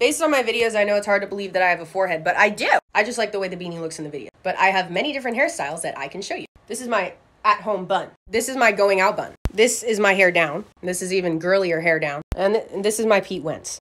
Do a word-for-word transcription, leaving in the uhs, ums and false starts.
Based on my videos, I know it's hard to believe that I have a forehead, but I do. I just like the way the beanie looks in the video. But I have many different hairstyles that I can show you. This is my at-home bun. This is my going out bun. This is my hair down. This is even girlier hair down. And, th and this is my Pete Wentz.